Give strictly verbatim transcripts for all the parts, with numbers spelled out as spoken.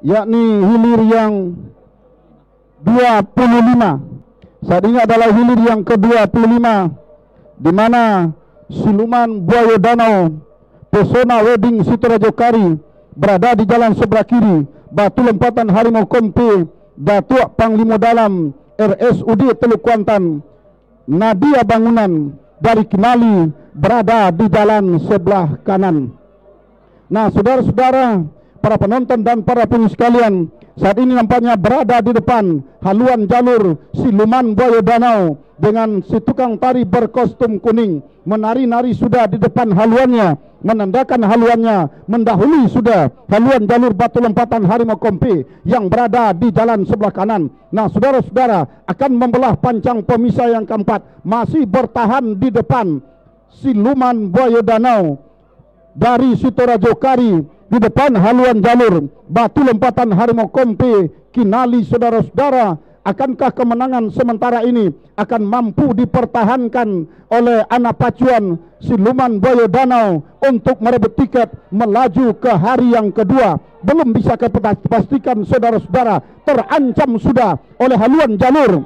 yakni hilir yang dua puluh lima. Saat ini adalah hilir yang ke dua puluh lima, di mana siluman buaya danau pesona wedding Sitorajaya Kari berada di jalan sebelah kiri. Batu lompatan harimau Kompe Datuk Panglima Dalam R S U D Teluk Kuantan Nadia Bangunan dari Kinali berada di jalan sebelah kanan. Nah, saudara-saudara, para penonton dan para pengunjung sekalian, saat ini nampaknya berada di depan haluan jalur siluman buaya danau dengan si tukang tari berkostum kuning menari-nari sudah di depan haluannya, menandakan haluannya mendahului sudah haluan jalur batu lompatan harimau Kompe yang berada di jalan sebelah kanan. Nah, saudara-saudara, akan membelah pancang pemisah yang keempat masih bertahan di depan siluman buaya danau dari Sitorajaya Kari di depan haluan jalur batu lompatan harimau Kompe Kinali. Saudara-saudara, akankah kemenangan sementara ini akan mampu dipertahankan oleh anak pacuan siluman buaya danau untuk merebut tiket melaju ke hari yang kedua? Belum bisa dipastikan, saudara-saudara, terancam sudah oleh haluan jalur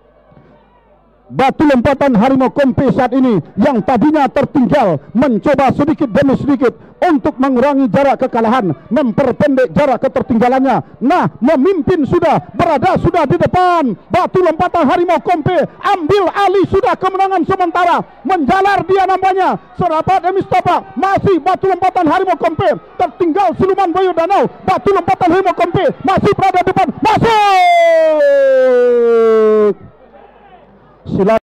batu lompatan harimau Kompe saat ini yang tadinya tertinggal mencoba sedikit demi sedikit untuk mengurangi jarak kekalahan, memperpendek jarak ketertinggalannya. Nah, memimpin sudah, berada sudah di depan batu lompatan harimau Kompe, ambil alih sudah kemenangan sementara, menjalar dia nampaknya serapat demi setapak, masih batu lompatan harimau Kompe, tertinggal siluman buaya danau. Batu lompatan harimau Kompe masih berada di depan, masuk. Silakan.